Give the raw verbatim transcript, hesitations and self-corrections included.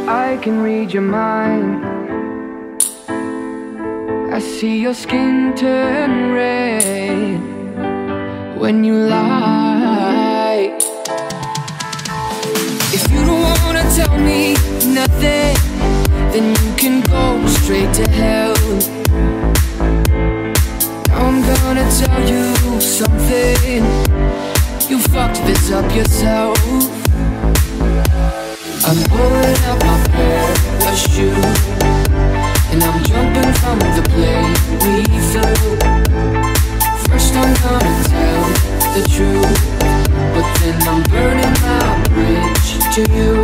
I can read your mind. I see your skin turn red when you lie. If you don't wanna tell me nothing, then you can go straight to hell. Now I'm gonna tell you something. You fucked this up yourself. I'm pulling up my pair of shoes, and I'm jumping from the plane we flew. First I'm gonna tell the truth, but then I'm burning my bridge to you.